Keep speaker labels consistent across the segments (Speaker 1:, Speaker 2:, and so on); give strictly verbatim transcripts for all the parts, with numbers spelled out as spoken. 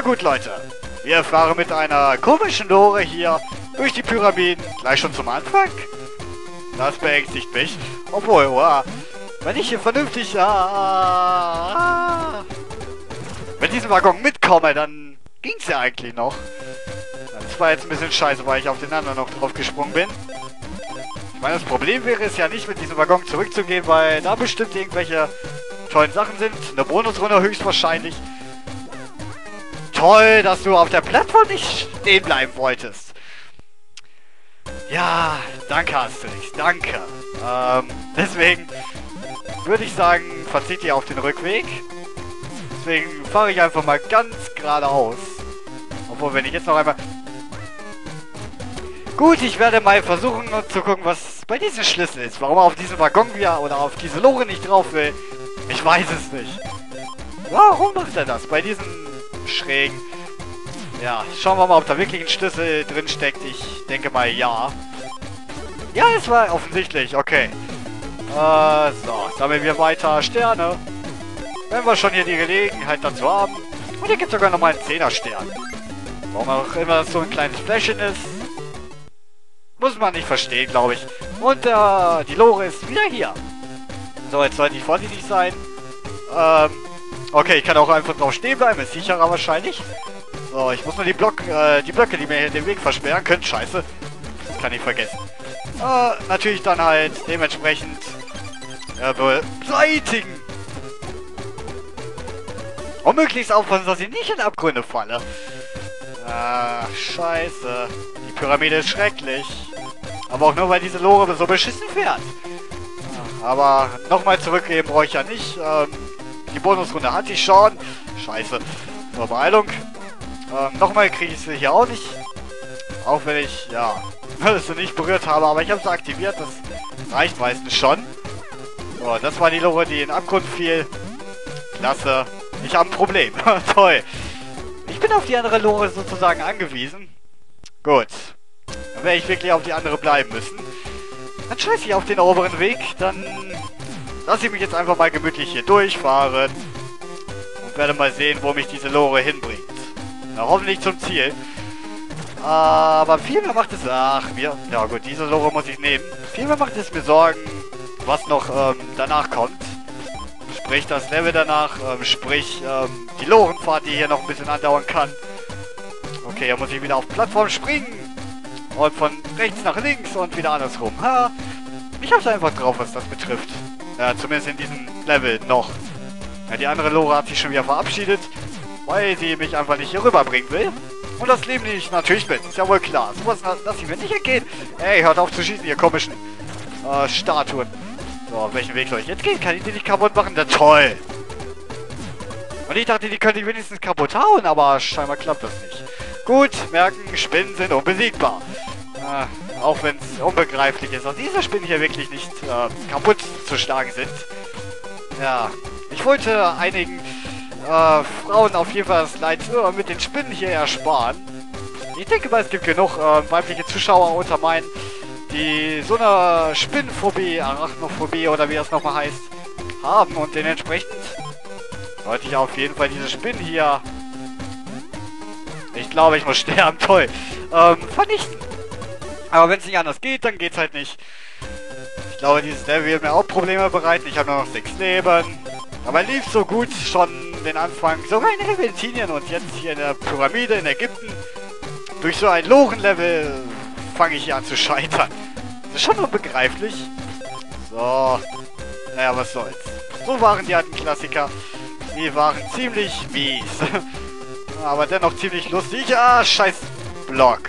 Speaker 1: Na gut, Leute. Wir fahren mit einer komischen Lore hier durch die Pyramiden. Gleich schon zum Anfang? Das beängstigt mich. Obwohl, wow. Wenn ich hier vernünftig... Ah, ah, mit diesem Waggon mitkomme, dann ging's ja eigentlich noch. Das war jetzt ein bisschen scheiße, weil ich auf den anderen noch drauf gesprungen bin. Ich meine, das Problem wäre es ja nicht, mit diesem Waggon zurückzugehen, weil da bestimmt irgendwelche tollen Sachen sind. Eine Bonusrunde höchstwahrscheinlich. Toll, dass du auf der Plattform nicht stehen bleiben wolltest. Ja, danke Asterix, danke. Ähm, deswegen würde ich sagen, verzicht ihr auf den Rückweg. Deswegen fahre ich einfach mal ganz geradeaus. Obwohl, wenn ich jetzt noch einmal... Gut, ich werde mal versuchen zu gucken, was bei diesem Schlüssel ist. Warum er auf diesen Waggon wieder oder auf diese Lore nicht drauf will. Ich weiß es nicht. Warum macht er das? Bei diesen schrägen... Ja, schauen wir mal, ob da wirklich ein Schlüssel drin steckt. Ich denke mal, ja. Ja, es war offensichtlich. Okay. Äh, so. Sammeln wir weiter Sterne. Wenn wir schon hier die Gelegenheit dazu haben. Und hier gibt es sogar nochmal einen Zehner-Stern. Warum auch immer das so ein kleines Fläschchen ist. Muss man nicht verstehen, glaube ich. Und äh, die Lore ist wieder hier. So, jetzt sollte ich vorsichtig sein. Ähm, okay, ich kann auch einfach drauf stehen bleiben. Ist sicherer wahrscheinlich. So, ich muss nur die, Block, äh, die Blöcke, die mir hier den Weg versperren können. Scheiße. Das kann ich vergessen. Äh, natürlich dann halt dementsprechend äh, beseitigen. Und möglichst aufpassen, dass ich nicht in Abgründe falle. Ah, scheiße. Die Pyramide ist schrecklich. Aber auch nur, weil diese Lore so beschissen fährt. Aber nochmal zurückgehen brauche ich ja nicht. Ähm, die Bonusrunde hatte ich schon. Scheiße. So, Beeilung. Ähm, nochmal kriege ich sie hier auch nicht. Auch wenn ich, ja, es nicht berührt habe. Aber ich habe sie aktiviert. Das reicht meistens schon. So, das war die Lore, die in den Abgrund fiel. Klasse. Ich habe ein Problem. Toll. Ich bin auf die andere Lore sozusagen angewiesen. Gut. Dann werde ich wirklich auf die andere bleiben müssen. Dann scheiße ich auf den oberen Weg. Dann lasse ich mich jetzt einfach mal gemütlich hier durchfahren. Und werde mal sehen, wo mich diese Lore hinbringt. Na, hoffentlich zum Ziel. Aber viel mehr macht es... Ach, mir... Ja gut, diese Lore muss ich nehmen. Viel mehr macht es mir Sorgen, was noch ähm, danach kommt. Sprich, das Level danach. Ähm, sprich, ähm, die Lorenfahrt, die hier noch ein bisschen andauern kann. Okay, hier muss ich wieder auf Plattform springen. Und von rechts nach links und wieder andersrum. Ha! Ich hab's einfach drauf, was das betrifft. Ja, zumindest in diesem Level noch. Ja, die andere Lore hat sich schon wieder verabschiedet, weil sie mich einfach nicht hier rüberbringen will. Und das Leben nehme ich natürlich mit. Ist ja wohl klar. Sowas lasse ich mir nicht entgehen. Ey, hört auf zu schießen, ihr komischen äh, Statuen. So, auf welchen Weg soll ich jetzt gehen? Kann ich die nicht kaputt machen? Na toll! Und ich dachte, die könnte ich wenigstens kaputt hauen, aber scheinbar klappt das nicht. Gut, merken, Spinnen sind unbesiegbar. Äh, auch wenn es unbegreiflich ist, dass diese Spinnen hier wirklich nicht äh, kaputt zu schlagen sind. Ja, ich wollte einigen äh, Frauen auf jeden Fall das Leid äh, mit den Spinnen hier ersparen. Ich denke mal, es gibt genug äh, weibliche Zuschauer unter meinen, die so eine Spinnenphobie, Arachnophobie oder wie das nochmal heißt, haben. Und dementsprechend sollte ich auf jeden Fall diese Spinnen hier... Ich glaube, ich muss sterben. Toll. Ähm, vernichten. Aber wenn es nicht anders geht, dann geht's halt nicht. Ich glaube, dieses Level wird mir auch Probleme bereiten. Ich habe nur noch sechs Leben. Aber lief so gut schon den Anfang. Sogar in Reventinien und jetzt hier in der Pyramide in Ägypten. Durch so ein Lorenlevel fange ich hier an zu scheitern. Das ist schon unbegreiflich. So. Naja, was soll's. So waren die alten Klassiker. Die waren ziemlich mies. Aber dennoch ziemlich lustig. Ah, scheiß Block.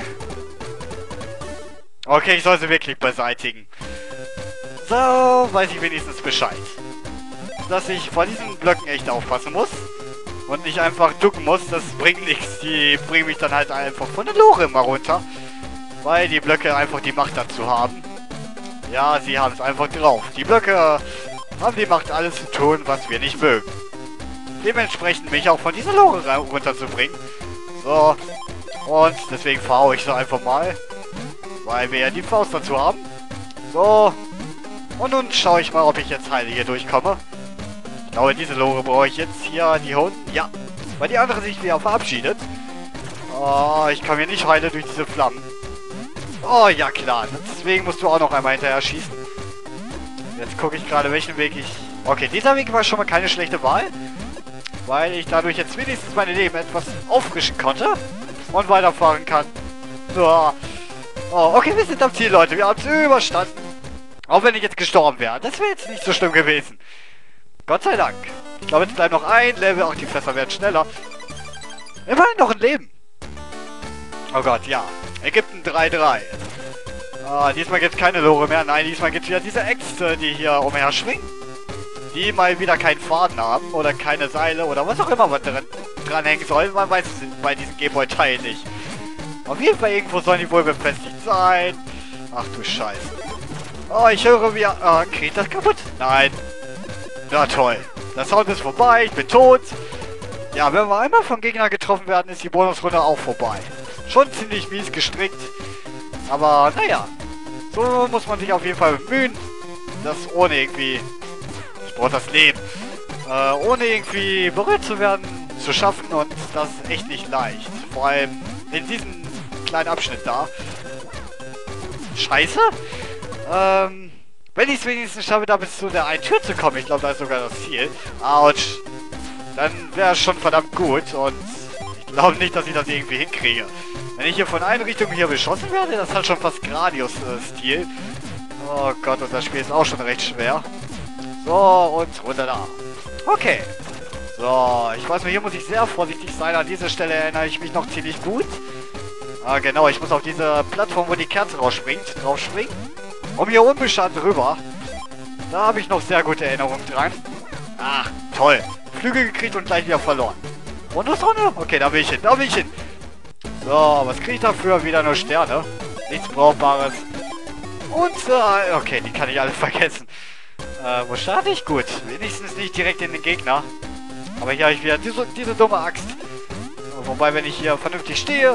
Speaker 1: Okay, ich soll sie wirklich beseitigen. So, weiß ich wenigstens Bescheid. Dass ich vor diesen Blöcken echt aufpassen muss. Und nicht einfach ducken muss, das bringt nichts. Die bringen mich dann halt einfach von der Lore immer runter. Weil die Blöcke einfach die Macht dazu haben. Ja, sie haben es einfach drauf. Die Blöcke haben die Macht, alles zu tun, was wir nicht mögen. Dementsprechend mich auch von dieser Lore runterzubringen. So. Und deswegen fahre ich so einfach mal. Weil wir ja die Faust dazu haben. So. Und nun schaue ich mal, ob ich jetzt heile hier durchkomme. Ich glaube, diese Lore brauche ich jetzt hier. Die Hunde. Ja. weil die andere sich wieder verabschiedet. Oh, ich kann mir nicht heilen durch diese Flammen. Oh, ja klar. Deswegen musst du auch noch einmal hinterher schießen. Jetzt gucke ich gerade, welchen Weg ich... Okay, dieser Weg war schon mal keine schlechte Wahl. Weil ich dadurch jetzt wenigstens meine Leben etwas auffrischen konnte. Und weiterfahren kann. Oh, oh okay, wir sind am Ziel, Leute. Wir haben es überstanden. Auch wenn ich jetzt gestorben wäre. Das wäre jetzt nicht so schlimm gewesen. Gott sei Dank. Ich glaube, jetzt bleibt noch ein Level. Auch die Fässer werden schneller. Immerhin noch ein Leben. Oh Gott, ja. Ägypten drei drei. Ah, diesmal gibt es keine Lore mehr. Nein, diesmal gibt es wieder diese Äxte, die hier umher schwingen. Die mal wieder keinen Faden haben. Oder keine Seile. Oder was auch immer man dran, dranhängen soll. Man weiß es bei diesem Gameboy-Teil nicht. Auf jeden Fall irgendwo sollen die wohl befestigt sein. Ach du Scheiße. Oh, ich höre wie... Ah, kriegt das kaputt? Nein. Na toll. Das Sound ist vorbei. Ich bin tot. Ja, wenn wir einmal vom Gegner getroffen werden, ist die Bonusrunde auch vorbei. Schon ziemlich mies gestrickt. Aber naja. So muss man sich auf jeden Fall bemühen. Das ohne irgendwie... Ich brauche das Leben. Äh, ohne irgendwie berührt zu werden, zu schaffen. Und das ist echt nicht leicht. Vor allem in diesem kleinen Abschnitt da. Scheiße. Ähm... Wenn ich es wenigstens schaffe, da bis zu der einen Tür zu kommen, ich glaube, da ist sogar das Ziel. Autsch. Dann wäre es schon verdammt gut und ich glaube nicht, dass ich das irgendwie hinkriege. Wenn ich hier von einer Richtung hier beschossen werde, das hat schon fast Gradius-Stil. Oh Gott, und das Spiel ist auch schon recht schwer. So, und runter da. Okay. So, ich weiß nicht, hier muss ich sehr vorsichtig sein. An dieser Stelle erinnere ich mich noch ziemlich gut. Ah, genau, ich muss auf diese Plattform, wo die Kerze rausspringt, drauf springen. Um hier unbeschadet rüber. Da habe ich noch sehr gute Erinnerungen dran. Ach, toll. Flügel gekriegt und gleich wieder verloren. Bonusrunde? Okay, da will ich hin, da will ich hin. So, was kriege ich dafür? Wieder nur Sterne. Nichts Brauchbares. Und, äh, okay, die kann ich alle vergessen. Äh, wo starte ich? Gut. Wenigstens nicht direkt in den Gegner. Aber hier habe ich wieder diese, diese dumme Axt. Wobei, wenn ich hier vernünftig stehe...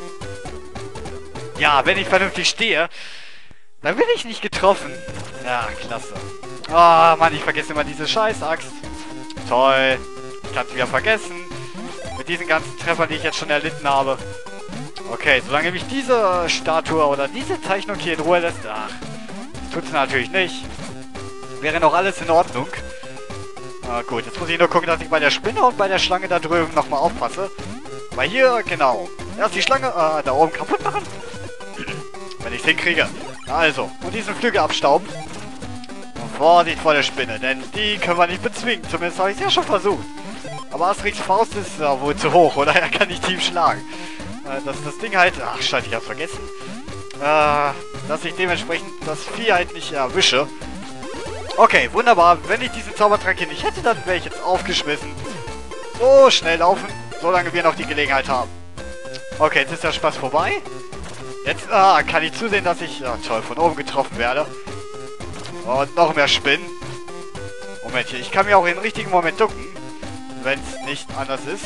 Speaker 1: Ja, wenn ich vernünftig stehe... Dann bin ich nicht getroffen. Ja, klasse. Ah, Mann, ich vergesse immer diese Scheiß-Axt. Toll. Ich kann es wieder vergessen. Mit diesen ganzen Treffern, die ich jetzt schon erlitten habe. Okay, solange mich diese Statue oder diese Zeichnung hier in Ruhe lässt... Ach, das tut es natürlich nicht. Wäre noch alles in Ordnung. Ah, gut, jetzt muss ich nur gucken, dass ich bei der Spinne und bei der Schlange da drüben nochmal aufpasse. Weil hier, genau. Erst die Schlange äh, da oben kaputt machen. Wenn ich es hinkriege. Also, und diesen Flügel abstauben. Und Vorsicht vor der Spinne, denn die können wir nicht bezwingen. Zumindest habe ich es ja schon versucht. Aber Asterix Faust ist ja wohl zu hoch, oder? Er kann nicht tief schlagen. Äh, das, das Ding halt... Ach, scheiße, ich hab's vergessen. Äh, dass ich dementsprechend das Vieh halt nicht erwische. Okay, wunderbar. Wenn ich diesen Zaubertrank hier nicht hätte, dann wäre ich jetzt aufgeschmissen. So, schnell laufen, solange wir noch die Gelegenheit haben. Okay, jetzt ist der Spaß vorbei. Jetzt ah, kann ich zusehen, dass ich, ja, toll, von oben getroffen werde. Und noch mehr Spinnen. Moment hier, ich kann mir auch im richtigen Moment ducken, wenn es nicht anders ist.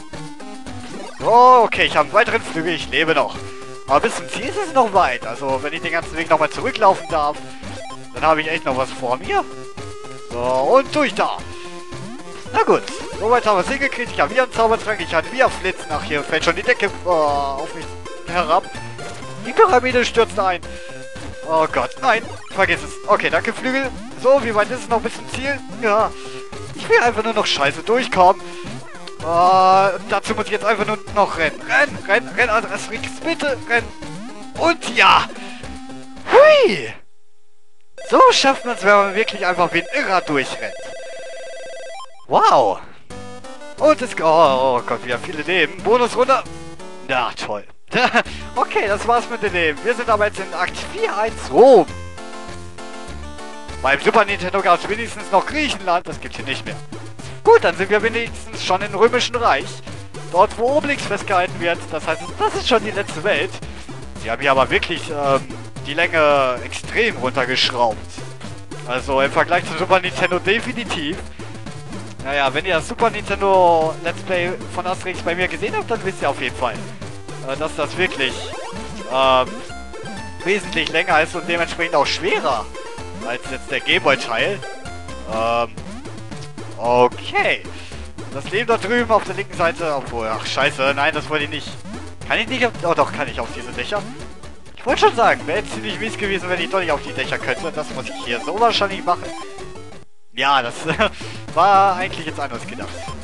Speaker 1: So, okay, ich habe einen weiteren Flügel, ich lebe noch. Aber bis zum Ziel ist es noch weit. Also, wenn ich den ganzen Weg nochmal zurücklaufen darf, dann habe ich echt noch was vor mir. So, und durch da. Na gut, soweit haben wir es hingekriegt. Ich habe wieder einen Zaubertrank, ich hatte wieder Flitzen. Ach, hier fällt schon die Decke oh, auf mich herab. Die Pyramide stürzt ein. Oh Gott, nein, vergiss es. Okay, danke Flügel. So, wie weit ist es noch bis zum Ziel? Ja, ich will einfach nur noch scheiße durchkommen. Oh, dazu muss ich jetzt einfach nur noch rennen. Rennen, rennen, rennen, Asterix, bitte, rennen. Und ja. Hui. So schafft man es, wenn man wirklich einfach wie ein Irrer durchrennt. Wow. Und es... Oh, oh Gott, wieder viele Leben. Bonusrunde. Na, toll. Okay, das war's mit den Leben. Wir sind aber jetzt in Akt vier eins Rom. Beim Super Nintendo gab es wenigstens noch Griechenland. Das gibt's hier nicht mehr. Gut, dann sind wir wenigstens schon im Römischen Reich. Dort, wo Obelix festgehalten wird. Das heißt, das ist schon die letzte Welt. Die haben hier aber wirklich ähm, die Länge extrem runtergeschraubt. Also im Vergleich zu Super Nintendo definitiv. Naja, wenn ihr das Super Nintendo Let's Play von Asterix bei mir gesehen habt, dann wisst ihr auf jeden Fall, äh, dass das wirklich ähm, wesentlich länger ist und dementsprechend auch schwerer als jetzt der Gameboy-Teil. Ähm, okay. Das Leben da drüben auf der linken Seite, obwohl, ach scheiße, nein, das wollte ich nicht. Kann ich nicht auf, oh doch, kann ich auf diese Dächer. Ich wollte schon sagen, wäre ziemlich mies gewesen, wenn ich doch nicht auf die Dächer könnte. Das muss ich hier so wahrscheinlich machen. Ja, das war eigentlich jetzt anders gedacht.